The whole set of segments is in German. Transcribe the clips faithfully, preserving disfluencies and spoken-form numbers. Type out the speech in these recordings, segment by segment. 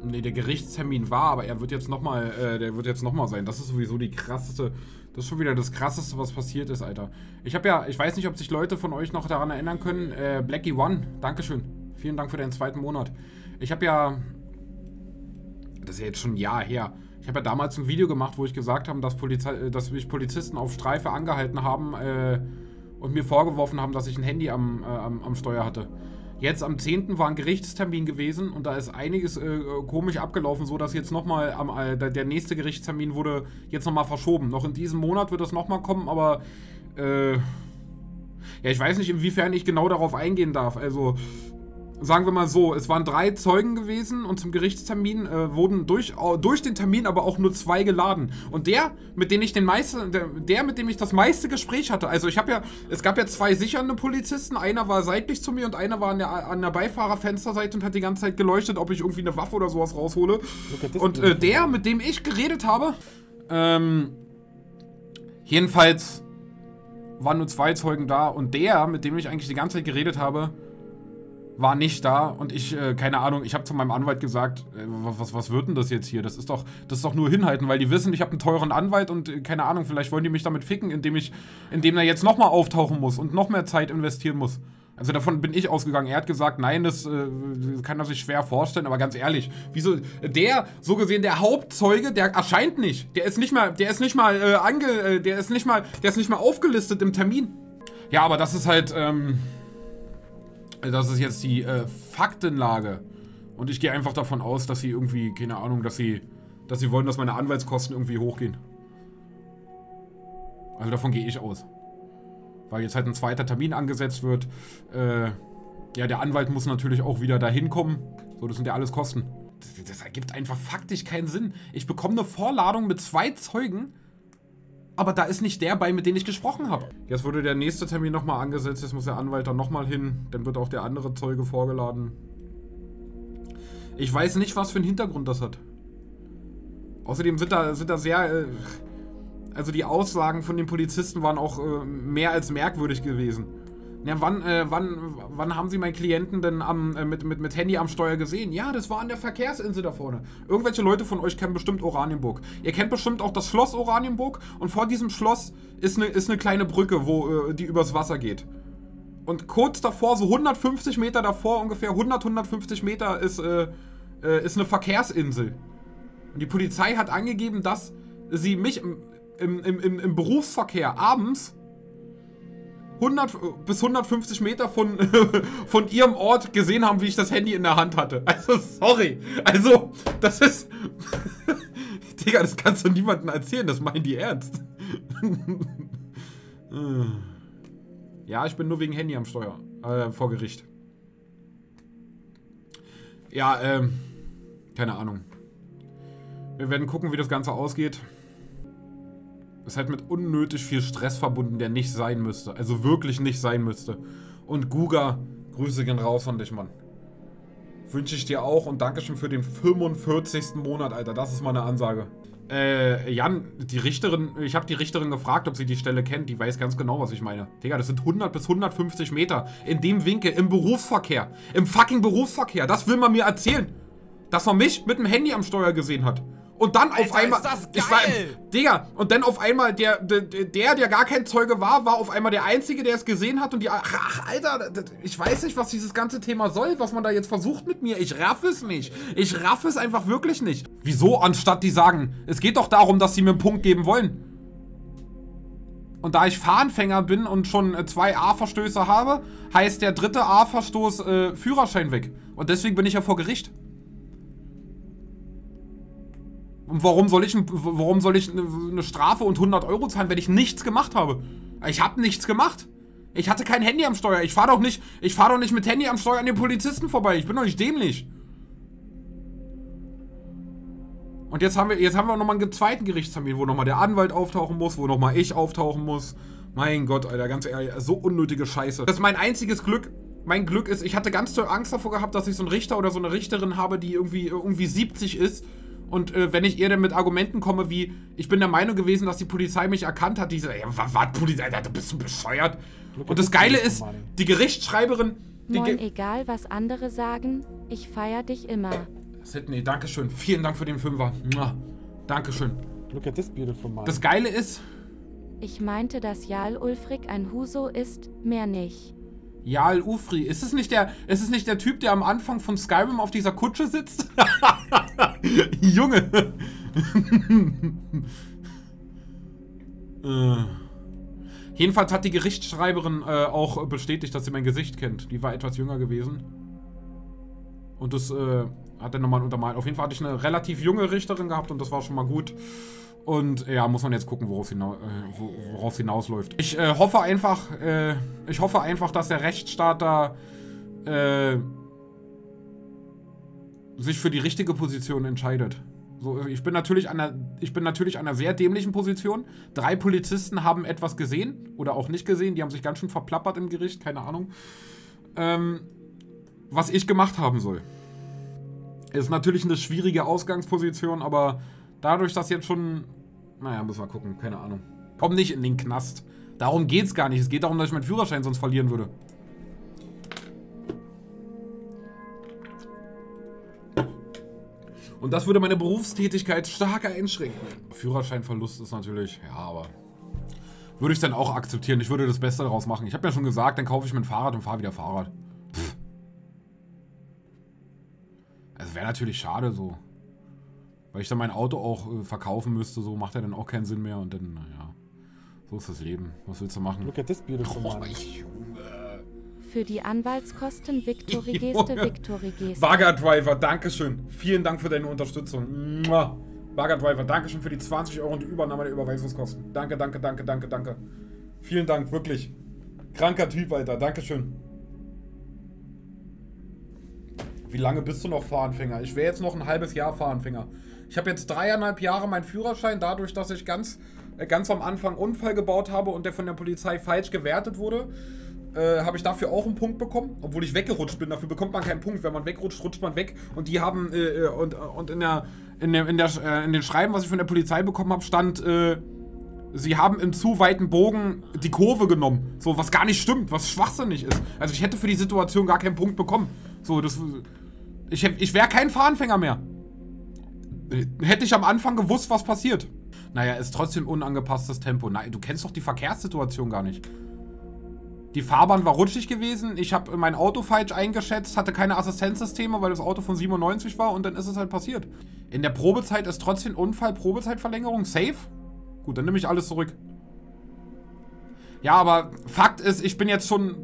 Nee, der Gerichtstermin war, aber er wird jetzt nochmal, äh, der wird jetzt nochmal sein. Das ist sowieso die krasseste, das ist schon wieder das krasseste, was passiert ist, Alter. Ich habe ja, ich weiß nicht, ob sich Leute von euch noch daran erinnern können, äh, Blackie One, Dankeschön. Vielen Dank für deinen zweiten Monat. Ich habe ja, das ist ja jetzt schon ein Jahr her, ich habe ja damals ein Video gemacht, wo ich gesagt habe, dass, Polizei, dass mich Polizisten auf Streife angehalten haben äh, und mir vorgeworfen haben, dass ich ein Handy am, äh, am, am Steuer hatte. Jetzt am zehnten war ein Gerichtstermin gewesen und da ist einiges äh, komisch abgelaufen, so dass jetzt nochmal, äh, der nächste Gerichtstermin wurde jetzt nochmal verschoben. Noch in diesem Monat wird das nochmal kommen, aber äh, ja, ich weiß nicht, inwiefern ich genau darauf eingehen darf. Also, sagen wir mal so, es waren drei Zeugen gewesen und zum Gerichtstermin äh, wurden durch, äh, durch den Termin aber auch nur zwei geladen. Und der, mit dem ich den meiste, der, der, mit dem ich das meiste Gespräch hatte, also ich habe ja, es gab ja zwei sichernde Polizisten, einer war seitlich zu mir und einer war an der, an der Beifahrerfensterseite und hat die ganze Zeit geleuchtet, ob ich irgendwie eine Waffe oder sowas raushole. Und äh, der, mit dem ich geredet habe, ähm, jedenfalls waren nur zwei Zeugen da und der, mit dem ich eigentlich die ganze Zeit geredet habe, war nicht da und ich, äh, keine Ahnung, ich habe zu meinem Anwalt gesagt, äh, was, was wird denn das jetzt hier? Das ist doch, das ist doch nur hinhalten, weil die wissen, ich habe einen teuren Anwalt und äh, keine Ahnung, vielleicht wollen die mich damit ficken, indem ich, indem er jetzt nochmal auftauchen muss und noch mehr Zeit investieren muss. Also davon bin ich ausgegangen. Er hat gesagt, nein, das äh, kann er sich schwer vorstellen, aber ganz ehrlich, wieso, der, so gesehen, der Hauptzeuge, der erscheint nicht. Der ist nicht mal, der ist nicht mal, äh, ange, äh, der ist nicht mal, der ist nicht mal aufgelistet im Termin. Ja, aber das ist halt, ähm, das ist jetzt die äh, Faktenlage. Und ich gehe einfach davon aus, dass sie irgendwie, keine Ahnung, dass sie, dass sie wollen, dass meine Anwaltskosten irgendwie hochgehen. Also davon gehe ich aus. Weil jetzt halt ein zweiter Termin angesetzt wird. Äh, ja, der Anwalt muss natürlich auch wieder dahin kommen. So, das sind ja alles Kosten. Das, das ergibt einfach faktisch keinen Sinn. Ich bekomme eine Vorladung mit zwei Zeugen, aber da ist nicht der bei, mit dem ich gesprochen habe. Jetzt wurde der nächste Termin nochmal angesetzt, jetzt muss der Anwalt dann nochmal hin, dann wird auch der andere Zeuge vorgeladen. Ich weiß nicht, was für einen Hintergrund das hat. Außerdem sind da, sind da sehr, äh, also die Aussagen von den Polizisten waren auch äh, mehr als merkwürdig gewesen. Ja, wann, äh, wann, wann haben Sie meinen Klienten denn am, äh, mit, mit, mit Handy am Steuer gesehen? Ja, das war an der Verkehrsinsel da vorne. Irgendwelche Leute von euch kennen bestimmt Oranienburg. Ihr kennt bestimmt auch das Schloss Oranienburg und vor diesem Schloss ist eine ist eine kleine Brücke, wo, äh, die übers Wasser geht. Und kurz davor, so hundertfünfzig Meter davor, ungefähr hundert, hundertfünfzig Meter, ist, äh, äh, ist eine Verkehrsinsel. Und die Polizei hat angegeben, dass sie mich im, im, im, im Berufsverkehr abends hundert bis hundertfünfzig Meter von, von ihrem Ort gesehen haben, wie ich das Handy in der Hand hatte. Also, sorry. Also, das ist... Digga, das kannst du niemandem erzählen, das meinen die ernst. Ja, ich bin nur wegen Handy am Steuer. Äh, vor Gericht. Ja, ähm... keine Ahnung. Wir werden gucken, wie das Ganze ausgeht. Ist halt mit unnötig viel Stress verbunden, der nicht sein müsste. Also wirklich nicht sein müsste. Und Guga, Grüße gehen raus von dich, Mann. Wünsche ich dir auch und Dankeschön für den fünfundvierzigsten Monat, Alter. Das ist meine Ansage. Äh, Jan, die Richterin, ich habe die Richterin gefragt, ob sie die Stelle kennt. Die weiß ganz genau, was ich meine. Digga, das sind hundert bis hundertfünfzig Meter. In dem Winkel, im Berufsverkehr. Im fucking Berufsverkehr. Das will man mir erzählen. Dass man mich mit dem Handy am Steuer gesehen hat. Und dann Alter, auf einmal, ist das geil. Ich war, Digga, und dann auf einmal, der, der, der, der gar kein Zeuge war, war auf einmal der Einzige, der es gesehen hat und die, ach, Alter, ich weiß nicht, was dieses ganze Thema soll, was man da jetzt versucht mit mir, ich raff es nicht, ich raff es einfach wirklich nicht. Wieso, anstatt die sagen, es geht doch darum, dass sie mir einen Punkt geben wollen. Und da ich Fahranfänger bin und schon äh, zwei A-Verstöße habe, heißt der dritte A-Verstoß äh, Führerschein weg. Und deswegen bin ich ja vor Gericht. Und warum soll ich, warum soll ich eine Strafe und hundert Euro zahlen, wenn ich nichts gemacht habe? Ich habe nichts gemacht. Ich hatte kein Handy am Steuer. Ich fahre doch nicht, ich fahre doch nicht mit Handy am Steuer an den Polizisten vorbei. Ich bin doch nicht dämlich. Und jetzt haben wir, jetzt haben wir nochmal einen zweiten Gerichtstermin, wo nochmal der Anwalt auftauchen muss, wo nochmal ich auftauchen muss. Mein Gott, Alter, ganz ehrlich, so unnötige Scheiße. Das ist mein einziges Glück. Mein Glück ist, ich hatte ganz doll Angst davor gehabt, dass ich so einen Richter oder so eine Richterin habe, die irgendwie, irgendwie siebzig ist. Und äh, wenn ich ihr dann mit Argumenten komme wie, ich bin der Meinung gewesen, dass die Polizei mich erkannt hat, die so, ja, was, was, Polizei, Alter, bist du bescheuert? Und das Geile ist, die Gerichtsschreiberin... Die Moin, egal was andere sagen, ich feier dich immer. Sydney, dankeschön. Vielen Dank für den Fünfer. Dankeschön. Look at this beautiful man. Das Geile ist... Ich meinte, dass Jarl Ulfric ein Huso ist, mehr nicht. Jarl Ufri. Ist es nicht der, ist es nicht der Typ, der am Anfang von Skyrim auf dieser Kutsche sitzt? Junge. äh. Jedenfalls hat die Gerichtsschreiberin äh, auch bestätigt, dass sie mein Gesicht kennt. Die war etwas jünger gewesen. Und das äh, hat er nochmal untermalt. Auf jeden Fall hatte ich eine relativ junge Richterin gehabt und das war schon mal gut. Und ja, muss man jetzt gucken, worauf hinaus, äh, worauf hinausläuft. Ich äh, hoffe einfach, äh, ich hoffe einfach, dass der Rechtsstaat da äh, sich für die richtige Position entscheidet. So, ich bin natürlich an einer, ich bin natürlich an einer sehr dämlichen Position. Drei Polizisten haben etwas gesehen oder auch nicht gesehen. Die haben sich ganz schön verplappert im Gericht, keine Ahnung. Ähm, was ich gemacht haben soll. Ist natürlich eine schwierige Ausgangsposition, aber dadurch, dass jetzt schon... Naja, müssen wir gucken, keine Ahnung. Komm nicht in den Knast. Darum geht's gar nicht. Es geht darum, dass ich meinen Führerschein sonst verlieren würde. Und das würde meine Berufstätigkeit stark einschränken. Führerscheinverlust ist natürlich... Ja, aber... Würde ich dann auch akzeptieren. Ich würde das Beste daraus machen. Ich habe ja schon gesagt, dann kaufe ich mir ein Fahrrad und fahre wieder Fahrrad. Pff. Also wäre natürlich schade so. Weil ich dann mein Auto auch äh, verkaufen müsste, so macht ja dann auch keinen Sinn mehr und dann, naja, so ist das Leben. Was willst du machen? Look at this beautiful man. Oh, Junge. Für die Anwaltskosten Victory Geste, Victory Geste. Bagger Driver, dankeschön. Vielen Dank für deine Unterstützung. Mua. Bagger Driver, dankeschön für die zwanzig Euro und die Übernahme der Überweisungskosten. Danke, danke, danke, danke, danke. Vielen Dank, wirklich. Kranker Typ, Alter. Dankeschön. Wie lange bist du noch Fahranfänger? Ich wäre jetzt noch ein halbes Jahr Fahranfänger. Ich habe jetzt dreieinhalb Jahre meinen Führerschein, dadurch, dass ich ganz, äh, ganz am Anfang einen Unfall gebaut habe und der von der Polizei falsch gewertet wurde, äh, habe ich dafür auch einen Punkt bekommen, obwohl ich weggerutscht bin. Dafür bekommt man keinen Punkt. Wenn man wegrutscht, rutscht man weg. Und die haben, äh, und, und in, der, in, der, in, der, äh, in den Schreiben, was ich von der Polizei bekommen habe, stand, äh, sie haben im zu weiten Bogen die Kurve genommen. So, was gar nicht stimmt, was schwachsinnig ist. Also ich hätte für die Situation gar keinen Punkt bekommen. So, das... Ich, ich wäre kein Fahranfänger mehr. Hätte ich am Anfang gewusst, was passiert. Naja, ist trotzdem unangepasstes Tempo. Nein, du kennst doch die Verkehrssituation gar nicht. Die Fahrbahn war rutschig gewesen. Ich habe mein Auto falsch eingeschätzt, hatte keine Assistenzsysteme, weil das Auto von siebenundneunzig war und dann ist es halt passiert. In der Probezeit ist trotzdem Unfall, Probezeitverlängerung safe. Gut, dann nehme ich alles zurück. Ja, aber Fakt ist, ich bin jetzt schon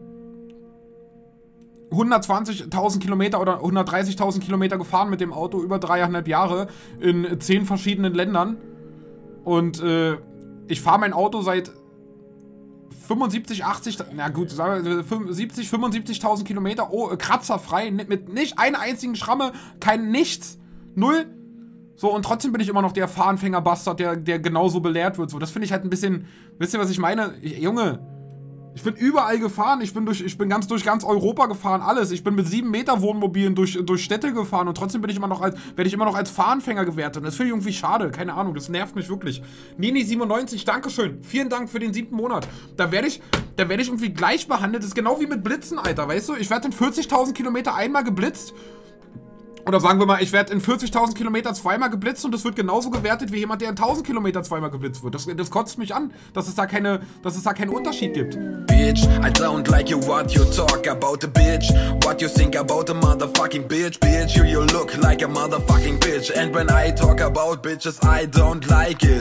hundertzwanzigtausend Kilometer oder hundertdreißigtausend Kilometer gefahren mit dem Auto über dreieinhalb Jahre in zehn verschiedenen Ländern. Und äh, ich fahre mein Auto seit fünfundsiebzig, achtzig, na gut, sagen wir siebzig, fünfundsiebzigtausend Kilometer, oh, kratzerfrei, mit nicht einer einzigen Schramme, kein nichts, null. So, und trotzdem bin ich immer noch der Fahranfänger-Bastard, der, der genauso belehrt wird. So, das finde ich halt ein bisschen, wisst ihr, was ich meine? Ich, Junge, ich bin überall gefahren, ich bin, durch, ich bin ganz durch ganz Europa gefahren, alles. Ich bin mit sieben Meter Wohnmobilen durch, durch Städte gefahren und trotzdem bin ich immer noch als, werde ich immer noch als Fahranfänger gewertet. Und das finde ich irgendwie schade, keine Ahnung, das nervt mich wirklich. Nini siebenundneunzig, Dankeschön, vielen Dank für den siebten Monat. Da werde ich, da werde ich irgendwie gleich behandelt, das ist genau wie mit Blitzen, Alter, weißt du? Ich werde in vierzigtausend Kilometer einmal geblitzt. Oder sagen wir mal, ich werde in vierzigtausend Kilometer zweimal geblitzt und das wird genauso gewertet wie jemand, der in tausend Kilometer zweimal geblitzt wird. Das, das kotzt mich an, dass es da keine, dass es da keinen Unterschied gibt. Bitch, I don't like you what you talk about a bitch. What you think about a motherfucking bitch, bitch. You, you look like a motherfucking bitch. And when I talk about bitches, I don't like it.